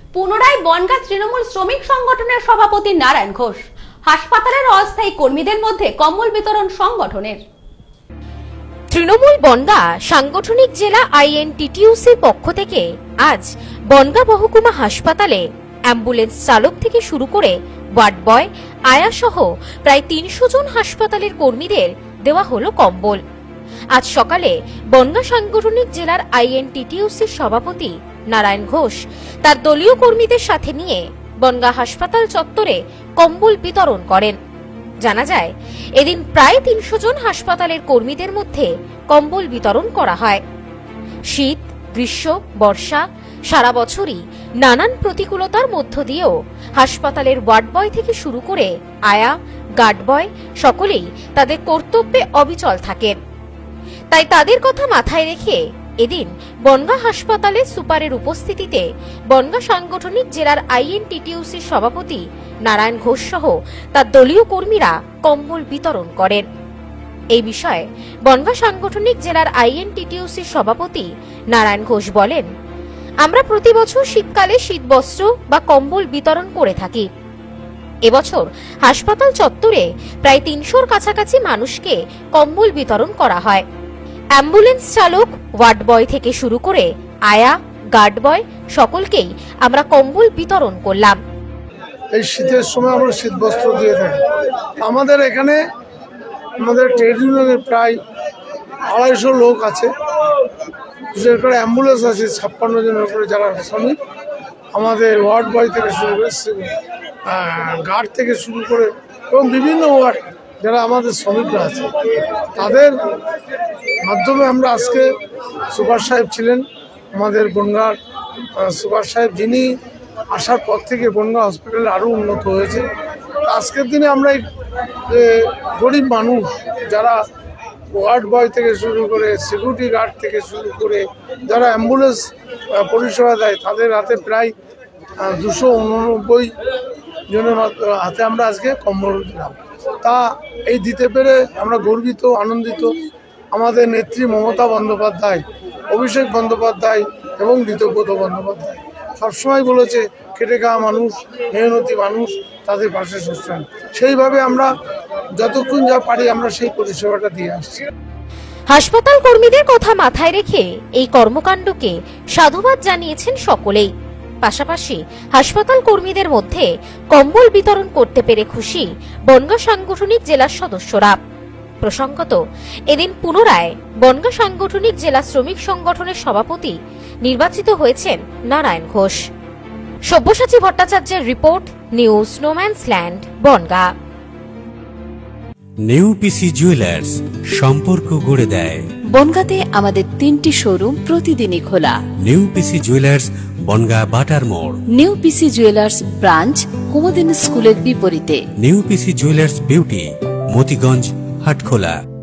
পুনরায় বনগাঁ তৃণমূল শ্রমিক সংগঠনের সভাপতি নারায়ণ ঘোষ। হাসপাতালের অস্থায়ী কর্মীদের মধ্যে কম্বল বিতরণ সংগঠনের। তৃণমূল বনগাঁ সাংগঠনিক জেলা আইএনটিটিইউসির পক্ষ থেকে আজ বনগাঁ মহকুমা হাসপাতালে অ্যাম্বুলেন্স চালক থেকে শুরু করে ওয়ার্ড বয়, আয়া সহ প্রায় ৩০০ জন হাসপাতালের কর্মীদের দেওয়া হলো কম্বল। আজ সকালে বনগাঁ সাংগঠনিক জেলার আইএনটিটিইউসির সভাপতি নারায়ণ ঘোষ তার দলীয় কর্মীদের সাথে নিয়ে বনগাঁ হাসপাতাল চত্বরে কম্বল বিতরণ করেন। জানা যায়, এদিন প্রায় ৩০০ জন হাসপাতালের কর্মীদের মধ্যে কম্বল বিতরণ করা হয়। শীত, গ্রীষ্ম, বর্ষা সারা বছরই নানান প্রতিকূলতার মধ্য দিয়েও হাসপাতালের ওয়ার্ড বয় থেকে শুরু করে আয়া, গার্ড বয় সকলেই তাদের কর্তব্যে অবিচল থাকেন। তাই তাদের কথা মাথায় রেখে এদিন বনগাঁ হাসপাতালে সুপারের উপস্থিতিতে বনগাঁ সাংগঠনিক জেলার আইএনটিটিইউসির সভাপতি নারায়ণ ঘোষ সহ তার দলীয় কর্মীরা কম্বল বিতরণ করেন। এই বিষয়ে বনগাঁ সাংগঠনিক জেলার আইএনটিটিইউসির সভাপতি নারায়ণ ঘোষ বলেন, আমরা প্রতি বছর শীতকালে শীতবস্ত্র বা কম্বল বিতরণ করে থাকি। এবছর হাসপাতাল চত্বরে প্রায় ৩০০-র কাছাকাছি মানুষকে কম্বল বিতরণ করা হয়। অ্যাম্বুলেন্স চালক, ওয়ার্ড বয় থেকে শুরু করে আয়া, গার্ড বয় সকলকেই আমরা কম্বল বিতরণ করলাম। এই শীতের সময় আমরা শীতবস্ত্র দিয়ে থাকি। আমাদের এখানে আমাদের ট্রেড ইউনিয়নের প্রায় ২৫০ লোক আছে, বিশেষ করে অ্যাম্বুলেন্স আছে ৫৬ জনের উপরে যারা শ্রমিক। আমাদের ওয়ার্ড বয় থেকে শুরু করে গার্ড থেকে শুরু করে এবং বিভিন্ন ওয়ার্ড যারা আমাদের শ্রমিকরা আছে, তাদের মাধ্যমে আমরা আজকে সুপার সাহেব ছিলেন আমাদের বনগাঁর সুপার সাহেব, যিনি আসার পর থেকে বনগাঁ হসপিটাল আরও উন্নত হয়েছে। আজকের দিনে আমরা গরিব মানুষ যারা ওয়ার্ড বয় থেকে শুরু করে সিকিউরিটি গার্ড থেকে শুরু করে যারা অ্যাম্বুলেন্স পরিষেবা দেয়, তাদের হাতে প্রায় ২৮৯ জনের হাতে আমরা আজকে কম্বল দিলাম। তা এই দিতে পেরে আমরা গর্বিত, আনন্দিত। আমাদের নেত্রী মমতা বন্দ্যোপাধ্যায়, অভিষেক বন্দ্যোপাধ্যায় এবং ঋতব্রত বন্দ্যোপাধ্যায় সবসময় বলেছে খেটে খাওয়া মানুষ, মেহনতি মানুষ তাদের পাশে সবসময়। সেইভাবে আমরা যতক্ষণ যা পারি আমরা সেই পরিষেবাটা দিয়ে আসছি। হাসপাতাল কর্মীদের কথা মাথায় রেখে এই কর্মকাণ্ডকে সাধুবাদ জানিয়েছেন সকলেই। পাশাপাশি হাসপাতাল কর্মীদের মধ্যে কম্বল বিতরণ করতে পেরে খুশি বনগাঁ সাংগঠনিক জেলার সদস্যরা। প্রসঙ্গত, এদিন পুনরায় বনগাঁ সাংগঠনিক জেলা শ্রমিক সংগঠনের সভাপতি নির্বাচিত হয়েছেন নারায়ণ ঘোষ। সব্যসাচী ভট্টাচার্যের রিপোর্ট, নিউজ স্নোম্যান্সল্যান্ড, বনগাঁ। নিউ পিসি জুয়েলার্স, সম্পর্ক গড়ে দেয়। বনগাঁতে আমাদের ৩টি শোরুম প্রতিদিনই খোলা। নিউ পিসি জুয়েলার্স, বনগাঁ বাটার মোড়। New PC jewellers branch, Kumudini স্কুলের বিপরীতে। New PC jewellers beauty, Motiganj, Hatkhola.